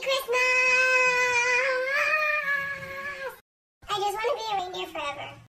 Christmas! I just want to be a reindeer forever.